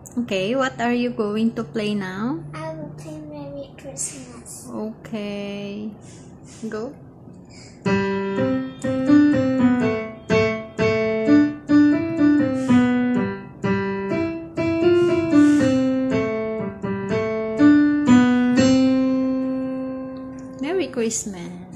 Okay, what are you going to play now? I will play Merry Christmas. Okay. Go. Merry Christmas.